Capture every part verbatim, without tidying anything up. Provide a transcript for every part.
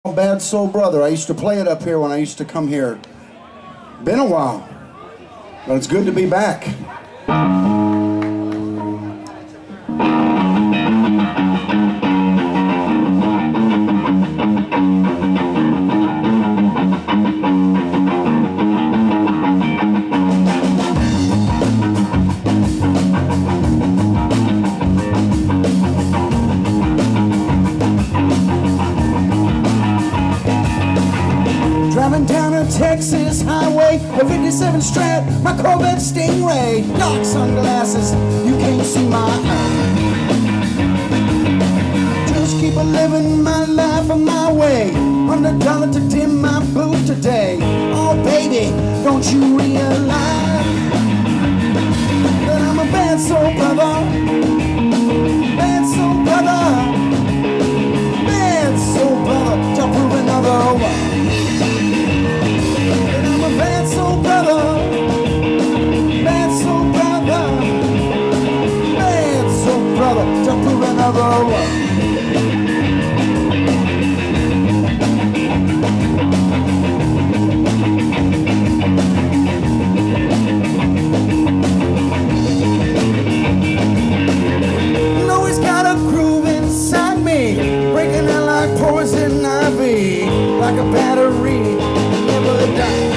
Bad Soul Brother. I used to play it up here when I used to come here. Been a while, but it's good to be back. Driving down a Texas highway, a fifty-seven Strat, my Corvette Stingray. Dark sunglasses, you can't see my eye. Just keep a living my life on my way. Hundred dollar to dim my booth today. Oh baby, don't you realize that I'm a bad soul brother? Bad soul brother. Bad soul brother, to prove another one. Bad soul brother, bad soul brother, bad soul brother, to prove another one. Know he's got a groove inside me, breaking out like poison ivy, like a battery, never die.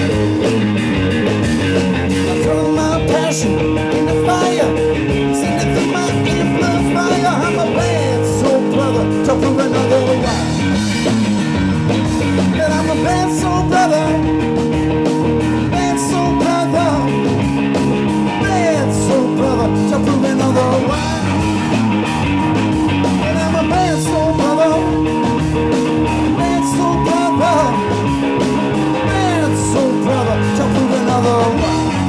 In the fire, sing it through my amplifier. I'm a bad soul brother, to prove another one. That I'm a bad soul brother, bad soul brother, bad soul brother, to prove another one. That I'm a bad soul brother, bad soul brother, bad soul brother, to prove another one.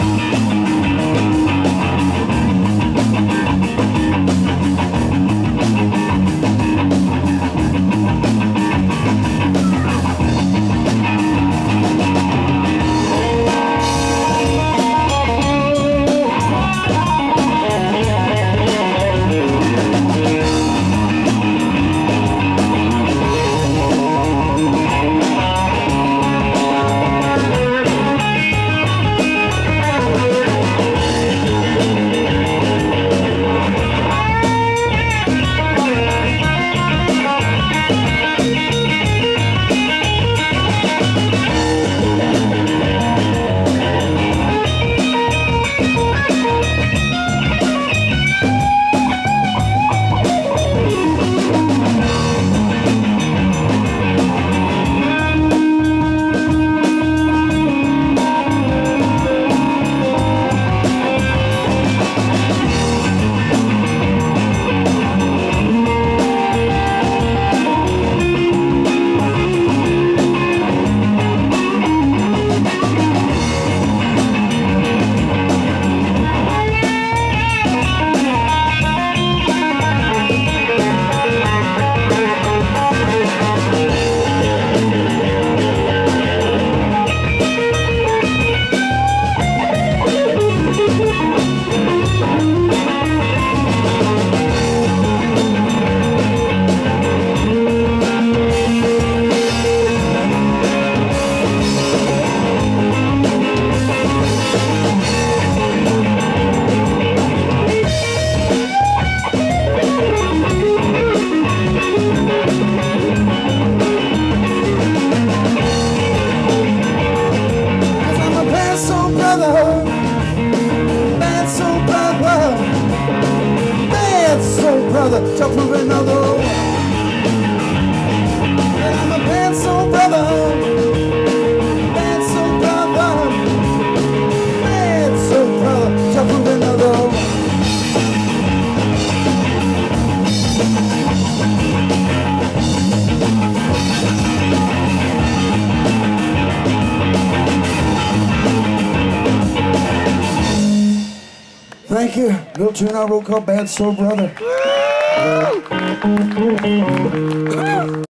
To prove another one. And I'm a bad soul brother, bad soul brother, bad soul brother, to prove another one. Thank you. Little tune I wrote called Bad Soul Brother.